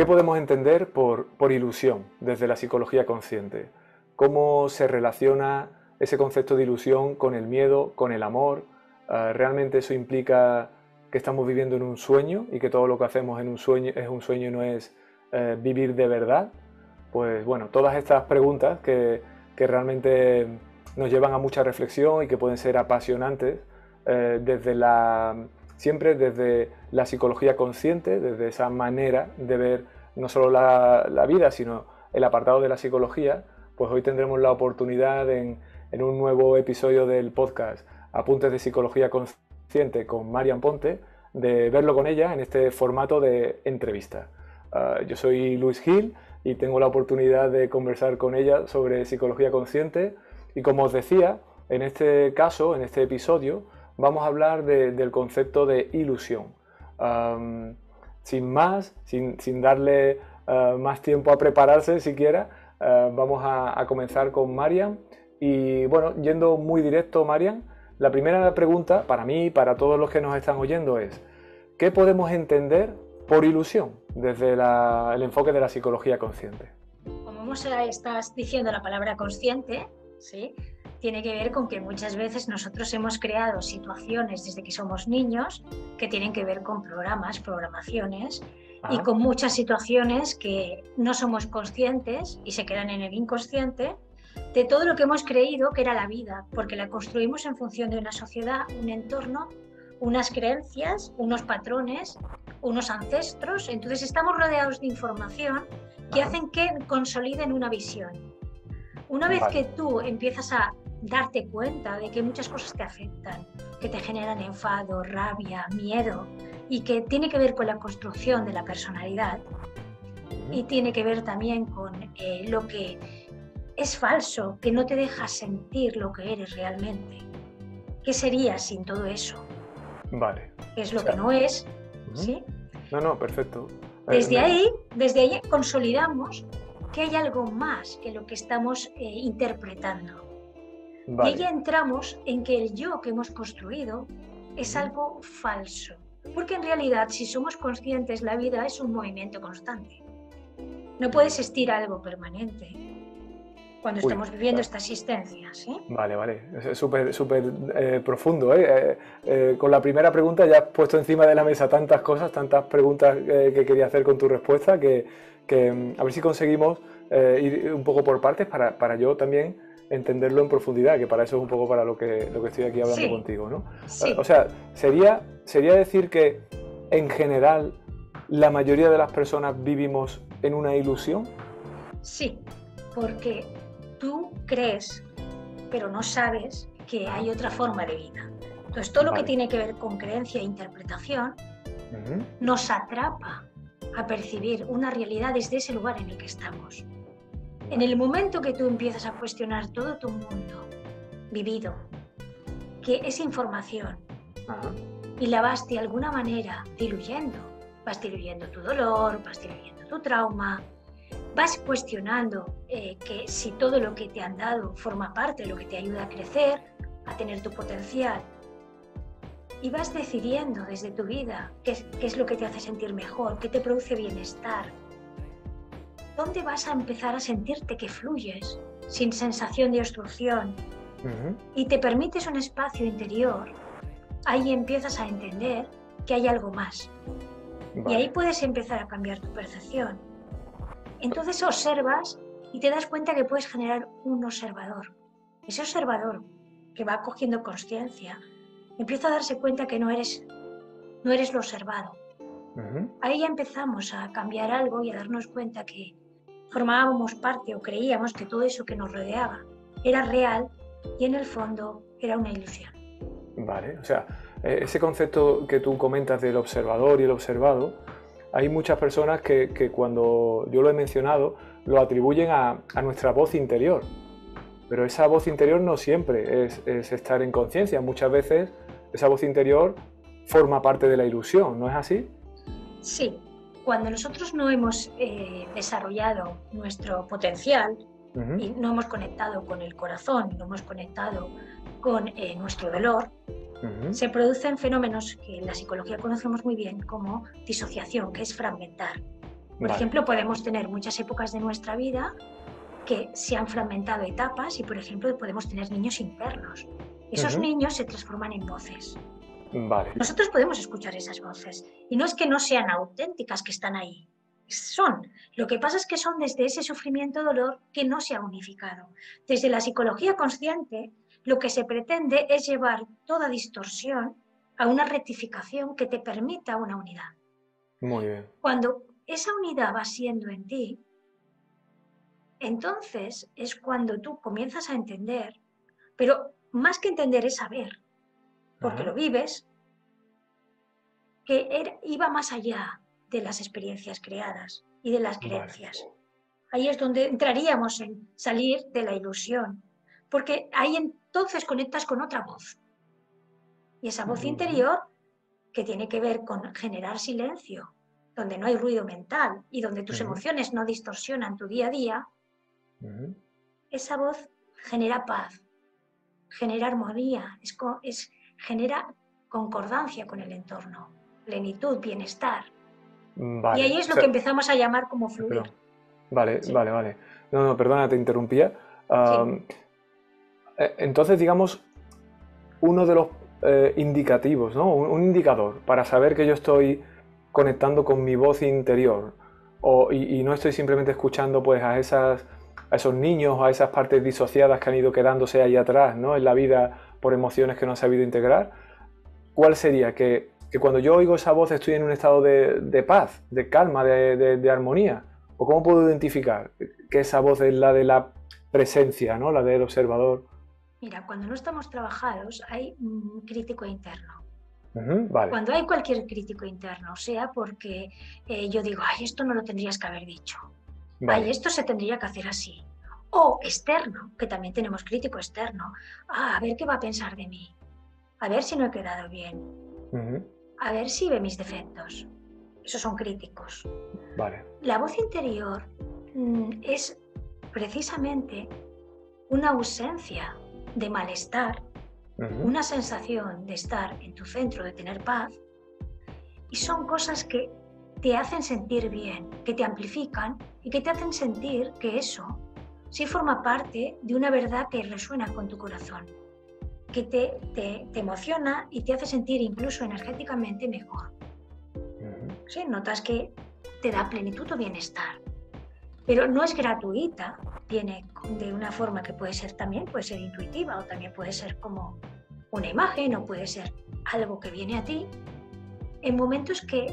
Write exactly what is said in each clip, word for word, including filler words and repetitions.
¿Qué podemos entender por, por ilusión desde la psicología consciente? ¿Cómo se relaciona ese concepto de ilusión con el miedo, con el amor? Uh, ¿Realmente eso implica que estamos viviendo en un sueño y que todo lo que hacemos en un sueño es un sueño y no es uh, vivir de verdad? Pues bueno, todas estas preguntas que, que realmente nos llevan a mucha reflexión y que pueden ser apasionantes uh, desde la... siempre desde la psicología consciente, desde esa manera de ver no solo la, la vida, sino el apartado de la psicología, pues hoy tendremos la oportunidad en, en un nuevo episodio del podcast Apuntes de Psicología Consciente con Marian Ponte, de verlo con ella en este formato de entrevista. Uh, yo soy Luis Gil y tengo la oportunidad de conversar con ella sobre psicología consciente y, como os decía, en este caso, en este episodio, vamos a hablar de, del concepto de ilusión. Um, sin más, sin, sin darle uh, más tiempo a prepararse siquiera, uh, vamos a, a comenzar con Marian. Y bueno, yendo muy directo, Marian, la primera pregunta para mí y para todos los que nos están oyendo es: ¿qué podemos entender por ilusión desde la, el enfoque de la psicología consciente? Como estás diciendo la palabra consciente, ¿sí?, tiene que ver con que muchas veces nosotros hemos creado situaciones desde que somos niños que tienen que ver con programas, programaciones, ah. y con muchas situaciones que no somos conscientes y se quedan en el inconsciente de todo lo que hemos creído que era la vida, porque la construimos en función de una sociedad, un entorno, unas creencias, unos patrones, unos ancestros. Entonces estamos rodeados de información que ah. hacen que consoliden una visión. Una vez vale. que tú empiezas a darte cuenta de que muchas cosas te afectan, que te generan enfado, rabia, miedo, y que tiene que ver con la construcción de la personalidad, y tiene que ver también con eh, lo que es falso, que no te deja sentir lo que eres realmente. ¿Qué serías sin todo eso? Vale. ¿Qué es lo o sea, que no es? Uh-huh. ¿Sí? No, no, perfecto. Desde ahí, desde ahí consolidamos que hay algo más que lo que estamos eh, interpretando. Vale. Y ahí entramos en que el yo que hemos construido es algo falso. Porque en realidad, si somos conscientes, la vida es un movimiento constante. No puede existir algo permanente cuando Uy, estamos viviendo claro. esta existencia, ¿sí? Vale, vale. Es súper súper eh, profundo, ¿eh? Eh, eh, Con la primera pregunta ya has puesto encima de la mesa tantas cosas, tantas preguntas eh, que quería hacer con tu respuesta, que, que a ver si conseguimos eh, ir un poco por partes para, para yo también entenderlo en profundidad, que para eso es un poco para lo que, lo que estoy aquí hablando sí. contigo, ¿no? Sí. O sea, sería, sería decir que en general la mayoría de las personas vivimos en una ilusión. Sí, porque tú crees, pero no sabes que hay otra forma de vida. Entonces todo vale. lo que tiene que ver con creencia e interpretación uh-huh. nos atrapa a percibir una realidad desde ese lugar en el que estamos. En el momento que tú empiezas a cuestionar todo tu mundo vivido, que es información, uh-huh. y la vas de alguna manera diluyendo, vas diluyendo tu dolor, vas diluyendo tu trauma, vas cuestionando eh, que si todo lo que te han dado forma parte de lo que te ayuda a crecer, a tener tu potencial, y vas decidiendo desde tu vida qué es, qué es lo que te hace sentir mejor, qué te produce bienestar. ¿Dónde vas a empezar a sentirte que fluyes sin sensación de obstrucción uh-huh. y te permites un espacio interior? Ahí empiezas a entender que hay algo más. Vale. Y ahí puedes empezar a cambiar tu percepción. Entonces observas y te das cuenta que puedes generar un observador. Ese observador que va cogiendo conciencia empieza a darse cuenta que no eres, no eres lo observado. Uh-huh. Ahí ya empezamos a cambiar algo y a darnos cuenta que formábamos parte o creíamos que todo eso que nos rodeaba era real y en el fondo era una ilusión. Vale, o sea, ese concepto que tú comentas del observador y el observado, hay muchas personas que, que cuando yo lo he mencionado lo atribuyen a, a nuestra voz interior, pero esa voz interior no siempre es, es estar en conciencia. Muchas veces esa voz interior forma parte de la ilusión, ¿no es así? Sí. Cuando nosotros no hemos eh, desarrollado nuestro potencial uh-huh. y no hemos conectado con el corazón, no hemos conectado con eh, nuestro dolor, uh-huh. se producen fenómenos que en la psicología conocemos muy bien como disociación, que es fragmentar. Por Vale. ejemplo, podemos tener muchas épocas de nuestra vida que se han fragmentado etapas y, por ejemplo, podemos tener niños internos. Esos Ujú. niños se transforman en voces. Vale. Nosotros podemos escuchar esas voces y no es que no sean auténticas, que están ahí. Son. Lo que pasa es que son desde ese sufrimiento, dolor que no se ha unificado. Desde la psicología consciente, lo que se pretende es llevar toda distorsión a una rectificación que te permita una unidad. Muy bien. Cuando esa unidad va siendo en ti, entonces es cuando tú comienzas a entender, pero más que entender es saber, porque Ajá. lo vives, que era, iba más allá de las experiencias creadas y de las creencias. Vale. Ahí es donde entraríamos en salir de la ilusión, porque ahí entonces conectas con otra voz. Y esa voz Uh-huh. interior, que tiene que ver con generar silencio, donde no hay ruido mental y donde tus uh-huh. emociones no distorsionan tu día a día, uh-huh. esa voz genera paz, genera armonía, es, es, genera concordancia con el entorno, plenitud, bienestar. Vale. Y ahí es lo o sea, que empezamos a llamar como fluir. Pero, vale, ¿sí? vale, vale. No, no, perdona, te interrumpía. Um, sí. Entonces, digamos, uno de los eh, indicativos, ¿no? Un, un indicador para saber que yo estoy conectando con mi voz interior o, y, y no estoy simplemente escuchando pues, a, esas, a esos niños o a esas partes disociadas que han ido quedándose ahí atrás, ¿no? En la vida por emociones que no han sabido integrar. ¿Cuál sería? Que, que cuando yo oigo esa voz estoy en un estado de, de paz, de calma, de, de, de armonía. ¿O cómo puedo identificar que esa voz es la de la presencia, ¿no? La del observador? Mira, cuando no estamos trabajados hay un crítico interno. Uh-huh, vale. Cuando hay cualquier crítico interno, sea porque eh, yo digo, ay, esto no lo tendrías que haber dicho. Vale. Ay, esto se tendría que hacer así. O externo, que también tenemos crítico externo. Ah, a ver qué va a pensar de mí. A ver si no he quedado bien. Uh-huh. A ver si ve mis defectos. Esos son críticos. Vale. La voz interior mmm, es precisamente una ausencia de malestar, uh-huh. una sensación de estar en tu centro, de tener paz, y son cosas que te hacen sentir bien, que te amplifican y que te hacen sentir que eso sí forma parte de una verdad que resuena con tu corazón, que te, te, te emociona y te hace sentir incluso energéticamente mejor. Uh-huh. ¿Sí? Notas que te da plenitud o bienestar, pero no es gratuita. Viene de una forma que puede ser también, puede ser intuitiva o también puede ser como una imagen o puede ser algo que viene a ti en momentos que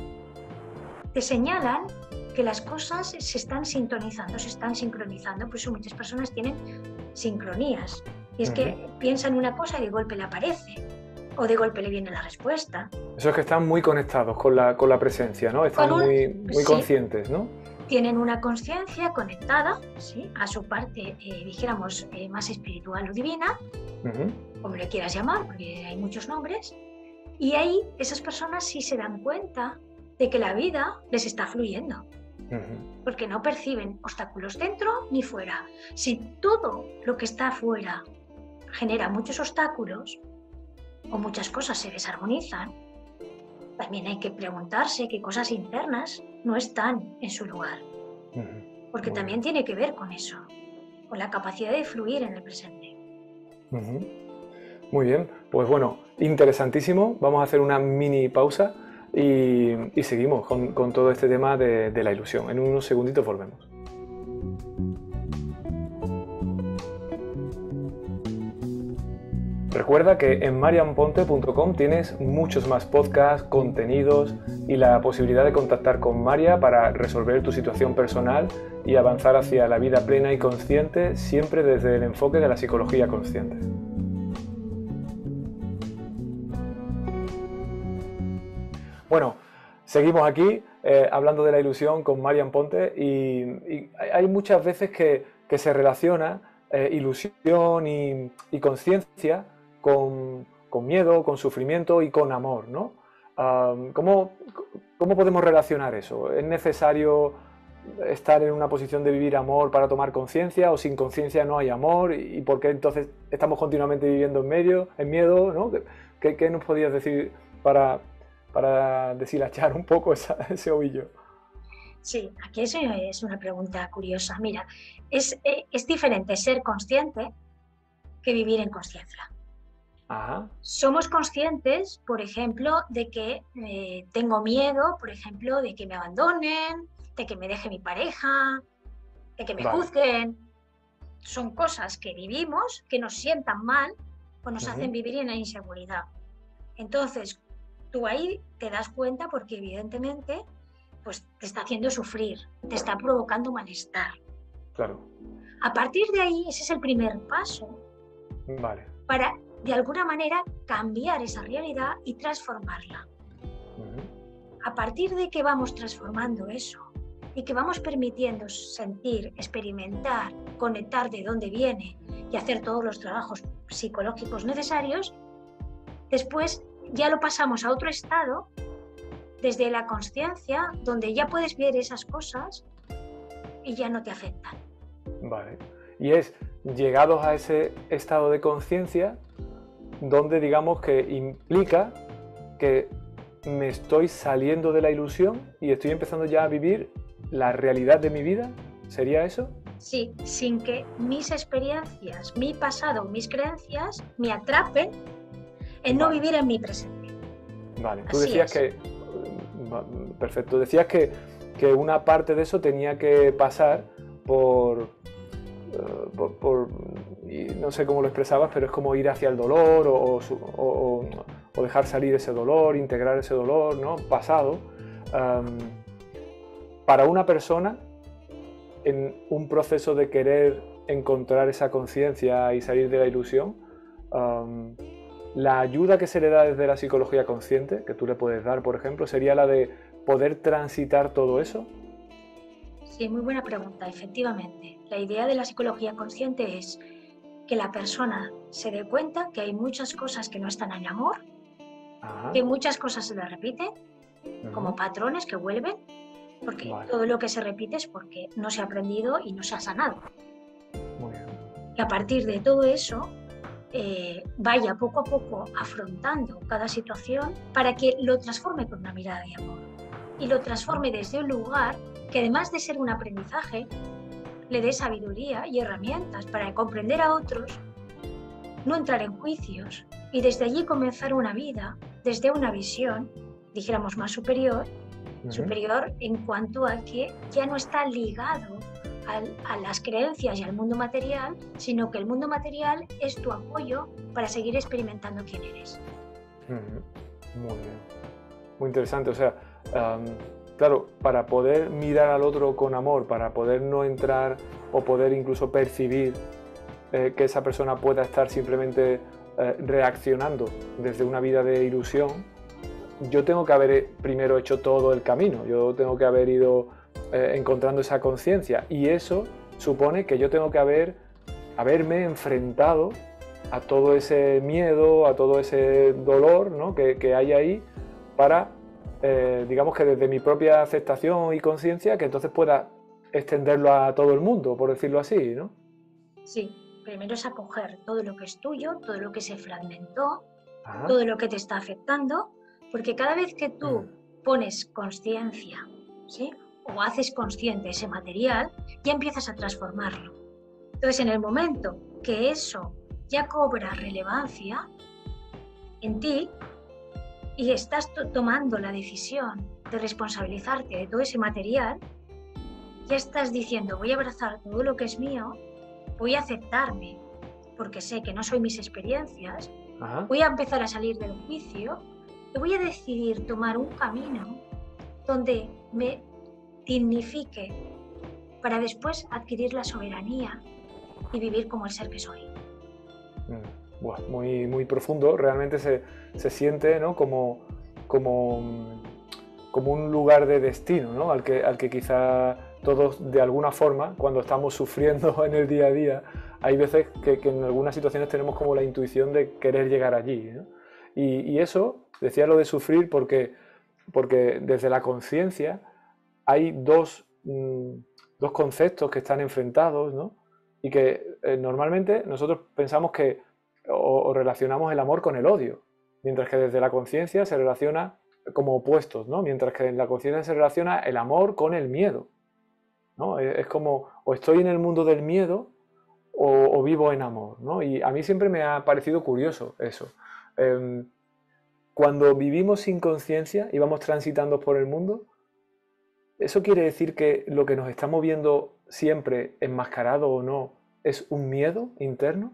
te señalan que las cosas se están sintonizando, se están sincronizando. Por eso muchas personas tienen sincronías y es uh-huh. que piensan una cosa y de golpe le aparece o de golpe le viene la respuesta. Eso es que están muy conectados con la, con la presencia, ¿no? Están un, muy, muy sí. conscientes, ¿no? Tienen una conciencia conectada, ¿sí? A su parte, eh, dijéramos, eh, más espiritual o divina, uh-huh. como le quieras llamar, porque hay muchos nombres, y ahí esas personas sí se dan cuenta de que la vida les está fluyendo, uh-huh. porque no perciben obstáculos dentro ni fuera. Si todo lo que está afuera genera muchos obstáculos o muchas cosas se desarmonizan, también hay que preguntarse qué cosas internas no están en su lugar. Uh-huh. Porque bueno. también tiene que ver con eso, con la capacidad de fluir en el presente. Uh-huh. Muy bien, pues bueno, interesantísimo. Vamos a hacer una mini pausa y, y seguimos con, con todo este tema de, de la ilusión. En unos segunditos volvemos. Recuerda que en marian ponte punto com tienes muchos más podcasts, contenidos y la posibilidad de contactar con Maria para resolver tu situación personal y avanzar hacia la vida plena y consciente, siempre desde el enfoque de la psicología consciente. Bueno, seguimos aquí eh, hablando de la ilusión con Marian Ponte y, y hay muchas veces que, que se relaciona eh, ilusión y, y conciencia Con, con miedo, con sufrimiento y con amor, ¿no? Um, ¿cómo, ¿Cómo podemos relacionar eso? ¿Es necesario estar en una posición de vivir amor para tomar conciencia o sin conciencia no hay amor? ¿Y por qué entonces estamos continuamente viviendo en, medio, en miedo? ¿No? ¿Qué, qué nos podías decir para, para deshilachar un poco esa, ese ovillo? Sí, aquí es, es una pregunta curiosa. Mira, es, eh, es diferente ser consciente que vivir en conciencia. Ajá. Somos conscientes, por ejemplo, de que eh, tengo miedo, por ejemplo, de que me abandonen, de que me deje mi pareja, de que me Vale. juzguen. Son cosas que vivimos, que nos sientan mal o nos Ujú. hacen vivir en la inseguridad. Entonces, tú ahí te das cuenta porque evidentemente pues, te está haciendo sufrir, te está provocando malestar. Claro. A partir de ahí, ese es el primer paso Vale. para, de alguna manera, cambiar esa realidad y transformarla. Ujú. A partir de que vamos transformando eso y que vamos permitiendo sentir, experimentar, conectar de dónde viene y hacer todos los trabajos psicológicos necesarios, después ya lo pasamos a otro estado, desde la consciencia, donde ya puedes ver esas cosas y ya no te afectan. Vale. Y es llegados a ese estado de conciencia donde digamos que implica que me estoy saliendo de la ilusión y estoy empezando ya a vivir la realidad de mi vida. ¿Sería eso? Sí, sin que mis experiencias, mi pasado, mis creencias me atrapen en no Vale. vivir en mi presente. Vale, tú Así decías es. que... Perfecto, decías que, que una parte de eso tenía que pasar por, uh, por, por y no sé cómo lo expresabas, pero es como ir hacia el dolor o, o, o, o dejar salir ese dolor, integrar ese dolor, ¿no? Pasado. Um, para una persona, en un proceso de querer encontrar esa conciencia y salir de la ilusión, um, la ayuda que se le da desde la psicología consciente, que tú le puedes dar, por ejemplo, sería la de poder transitar todo eso. Sí, muy buena pregunta, efectivamente. La idea de la psicología consciente es que la persona se dé cuenta que hay muchas cosas que no están en amor, Ajá. que muchas cosas se le repiten, Uh-huh. como patrones que vuelven, porque Vale. todo lo que se repite es porque no se ha aprendido y no se ha sanado. Muy bien. Y a partir de todo eso, eh, vaya poco a poco afrontando cada situación para que lo transforme con una mirada de amor y lo transforme desde un lugar que, además de ser un aprendizaje, le dé sabiduría y herramientas para comprender a otros, no entrar en juicios y desde allí comenzar una vida desde una visión, dijéramos, más superior, uh-huh. superior en cuanto a que ya no está ligado a las creencias y al mundo material, sino que el mundo material es tu apoyo para seguir experimentando quién eres. Uh-huh. Muy bien. Muy interesante. O sea, um, claro, para poder mirar al otro con amor, para poder no entrar o poder incluso percibir eh, que esa persona pueda estar simplemente eh, reaccionando desde una vida de ilusión, yo tengo que haber primero hecho todo el camino. Yo tengo que haber ido Eh, encontrando esa conciencia, y eso supone que yo tengo que haber haberme enfrentado a todo ese miedo, a todo ese dolor, ¿no? que, que hay ahí, para eh, digamos que desde mi propia aceptación y conciencia, que entonces pueda extenderlo a todo el mundo, por decirlo así, ¿no? Sí, primero es acoger todo lo que es tuyo, todo lo que se fragmentó, Ajá. todo lo que te está afectando, porque cada vez que tú mm. pones conciencia, ¿sí?, o haces consciente ese material, ya empiezas a transformarlo. Entonces, en el momento que eso ya cobra relevancia en ti y estás to- tomando la decisión de responsabilizarte de todo ese material, ya estás diciendo, voy a abrazar todo lo que es mío, voy a aceptarme, porque sé que no soy mis experiencias, Ajá. voy a empezar a salir del juicio y voy a decidir tomar un camino donde me dignifique para después adquirir la soberanía y vivir como el ser que soy. Mm, bueno, muy, muy profundo, realmente se, se siente, ¿no?, como, como, como un lugar de destino, ¿no?, al que, al que quizá todos de alguna forma, cuando estamos sufriendo en el día a día, hay veces que, que en algunas situaciones tenemos como la intuición de querer llegar allí, ¿no? Y, y eso, decía lo de sufrir porque, porque desde la conciencia hay dos, mmm, dos conceptos que están enfrentados, ¿no? Y que eh, normalmente nosotros pensamos que o, o relacionamos el amor con el odio, mientras que desde la conciencia se relaciona como opuestos, ¿no? Mientras que en la conciencia se relaciona el amor con el miedo, ¿no? Es, es como, o estoy en el mundo del miedo o, o vivo en amor, ¿no? Y a mí siempre me ha parecido curioso eso. Eh, cuando vivimos sin conciencia y vamos transitando por el mundo, ¿eso quiere decir que lo que nos está moviendo siempre, enmascarado o no, es un miedo interno?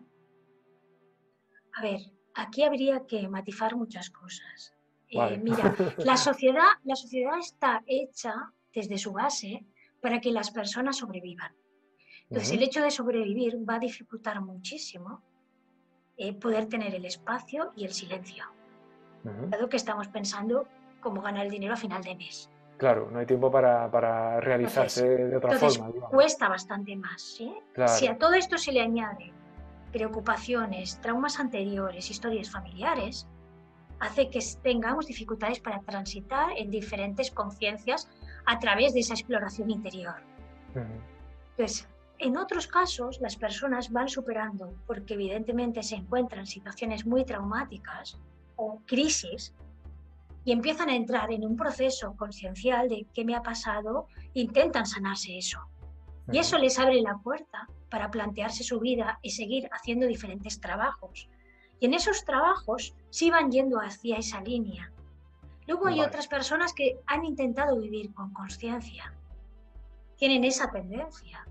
A ver, aquí habría que matizar muchas cosas. Vale. Eh, mira, la sociedad, la sociedad está hecha desde su base para que las personas sobrevivan. Entonces, Uh-huh. el hecho de sobrevivir va a dificultar muchísimo eh, poder tener el espacio y el silencio. Uh-huh. Dado que estamos pensando cómo ganar el dinero a final de mes. Claro, no hay tiempo para, para realizarse Entonces, de otra entonces forma. Digamos. cuesta bastante más. ¿Sí? Claro. Si a todo esto se le añade preocupaciones, traumas anteriores, historias familiares, hace que tengamos dificultades para transitar en diferentes conciencias a través de esa exploración interior. Uh-huh. Entonces, en otros casos, las personas van superando porque evidentemente se encuentran en situaciones muy traumáticas o crisis y empiezan a entrar en un proceso consciencial de qué me ha pasado, intentan sanarse eso. Uh-huh. Y eso les abre la puerta para plantearse su vida y seguir haciendo diferentes trabajos. Y en esos trabajos sí van yendo hacia esa línea. Luego hay vale. otras personas que han intentado vivir con conciencia, tienen esa tendencia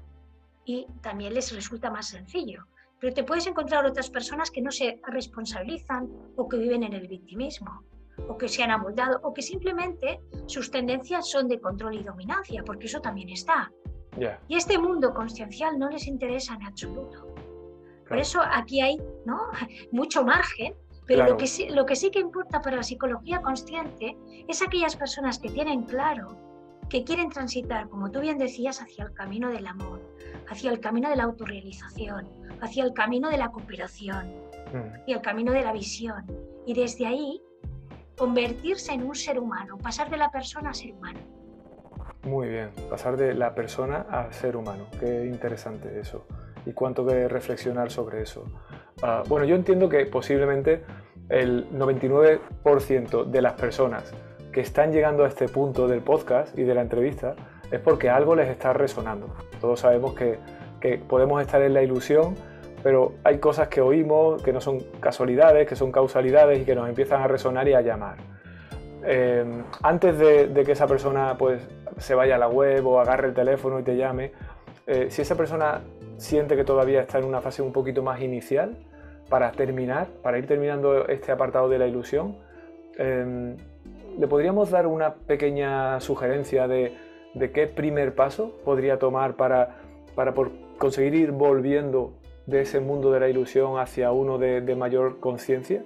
y también les resulta más sencillo. Pero te puedes encontrar otras personas que no se responsabilizan o que viven en el victimismo o que se han amoldado o que simplemente sus tendencias son de control y dominancia, porque eso también está. Yeah. Y este mundo consciencial no les interesa en absoluto. Por eso aquí hay, ¿no?, mucho margen, pero claro. lo, que sí, lo que sí que importa para la psicología consciente es aquellas personas que tienen claro que quieren transitar, como tú bien decías, hacia el camino del amor, hacia el camino de la autorrealización, hacia el camino de la cooperación, mm. hacia el camino de la visión. Y desde ahí, convertirse en un ser humano, pasar de la persona a ser humano. Muy bien, pasar de la persona a ser humano. Qué interesante eso. Y cuánto que reflexionar sobre eso. Uh, bueno, yo entiendo que posiblemente el noventa y nueve por ciento de las personas que están llegando a este punto del podcast y de la entrevista es porque algo les está resonando. Todos sabemos que, que podemos estar en la ilusión, pero hay cosas que oímos que no son casualidades, que son causalidades y que nos empiezan a resonar y a llamar. Eh, antes de, de que esa persona pues, se vaya a la web o agarre el teléfono y te llame, eh, si esa persona siente que todavía está en una fase un poquito más inicial, para terminar, para ir terminando este apartado de la ilusión, eh, ¿le podríamos dar una pequeña sugerencia de, de qué primer paso podría tomar para, para por conseguir ir volviendo de ese mundo de la ilusión hacia uno de, de mayor conciencia?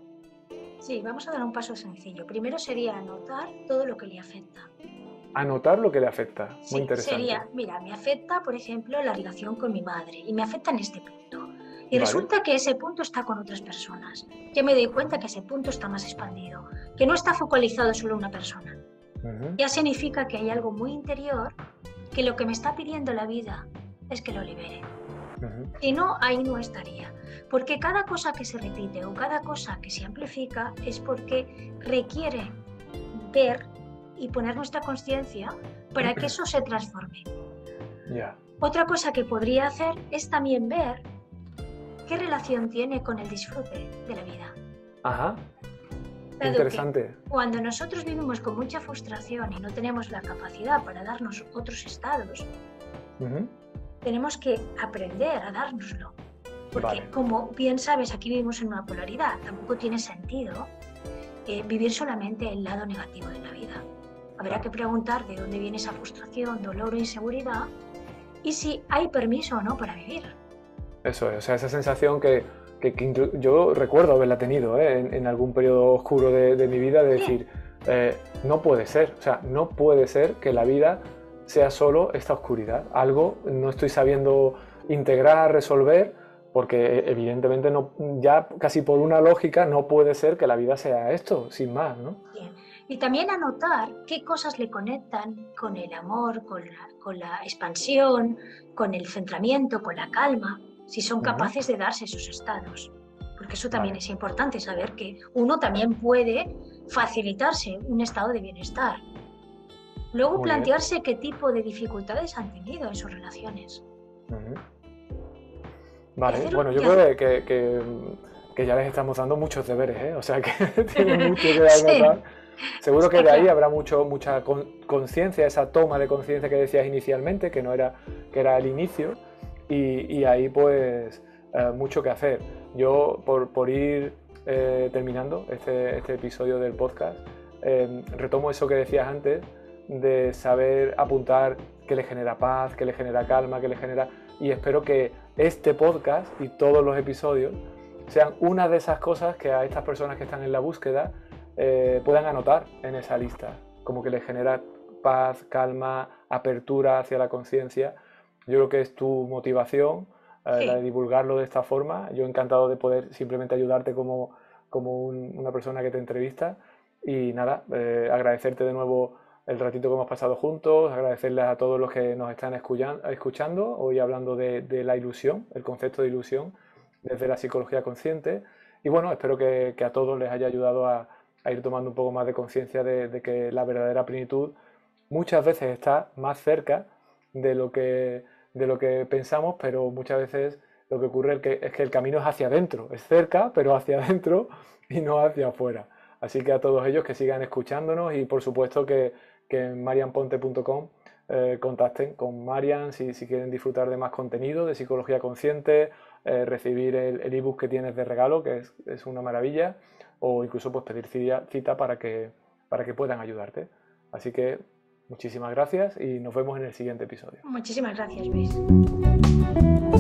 Sí, vamos a dar un paso sencillo. Primero sería anotar todo lo que le afecta. Anotar lo que le afecta, muy sí, interesante. Sería, mira, me afecta, por ejemplo, la relación con mi madre y me afecta en este punto. Y vale. resulta que ese punto está con otras personas. Yo me doy cuenta que ese punto está más expandido, que no está focalizado solo en una persona. Uh-huh. Ya significa que hay algo muy interior que lo que me está pidiendo la vida es que lo libere. Uh-huh. Si no, ahí no estaría. Porque cada cosa que se repite o cada cosa que se amplifica es porque requiere ver y poner nuestra conciencia para que eso se transforme. Yeah. Otra cosa que podría hacer es también ver qué relación tiene con el disfrute de la vida. Ajá. Dado interesante. Cuando nosotros vivimos con mucha frustración y no tenemos la capacidad para darnos otros estados, uh-huh. tenemos que aprender a dárnoslo. Porque, vale. como bien sabes, aquí vivimos en una polaridad. Tampoco tiene sentido eh, vivir solamente el lado negativo de la vida. Habrá que preguntar de dónde viene esa frustración, dolor o inseguridad y si hay permiso o no para vivir. Eso es, o sea, esa sensación que, que, que yo recuerdo haberla tenido ¿eh? en, en algún periodo oscuro de, de mi vida, de decir, eh, no puede ser, o sea, no puede ser que la vida sea solo esta oscuridad. Algo no estoy sabiendo integrar, resolver, porque evidentemente no, ya casi por una lógica no puede ser que la vida sea esto, sin más, ¿no? Bien. Y también anotar qué cosas le conectan con el amor, con la, con la expansión, con el centramiento, con la calma, si son capaces uh-huh. de darse esos estados. Porque eso también vale. es importante, saber que uno también puede facilitarse un estado de bienestar. Luego Muy plantearse bien. qué tipo de dificultades han tenido en sus relaciones. Uh-huh. Y Vale, hacer, bueno, yo y creo hacer- que, que, que ya les estamos dando muchos deberes, ¿eh? O sea que tienen mucho que Sí, anotar. Seguro que está de ahí claro. habrá mucho, mucha con- conciencia, esa toma de conciencia que decías inicialmente, que no era, que era el inicio, y, y ahí pues eh, mucho que hacer. Yo, por, por ir eh, terminando este, este episodio del podcast, eh, retomo eso que decías antes, de saber apuntar qué le genera paz, qué le genera calma, qué le genera... Y espero que este podcast y todos los episodios sean una de esas cosas que a estas personas que están en la búsqueda eh, puedan anotar en esa lista, como que les genera paz, calma, apertura hacia la conciencia. Yo creo que es tu motivación, eh, la de Sí, divulgarlo de esta forma. Yo encantado de poder simplemente ayudarte como, como un, una persona que te entrevista. Y nada, eh, agradecerte de nuevo el ratito que hemos pasado juntos, agradecerles a todos los que nos están escuchando, hoy hablando de, de la ilusión, el concepto de ilusión desde la psicología consciente. Y bueno, espero que, que a todos les haya ayudado a, a ir tomando un poco más de conciencia de, de que la verdadera plenitud muchas veces está más cerca de lo que, de lo que pensamos, pero muchas veces lo que ocurre es que, es que el camino es hacia adentro, es cerca, pero hacia adentro y no hacia afuera. Así que a todos ellos que sigan escuchándonos y por supuesto que, que en marian ponte punto com eh, contacten con Marian si, si quieren disfrutar de más contenido, de psicología consciente, eh, recibir el, el ebook que tienes de regalo, que es, es una maravilla, o incluso pues pedir cita, cita para, que, para que puedan ayudarte. Así que muchísimas gracias y nos vemos en el siguiente episodio. muchísimas gracias, Luis.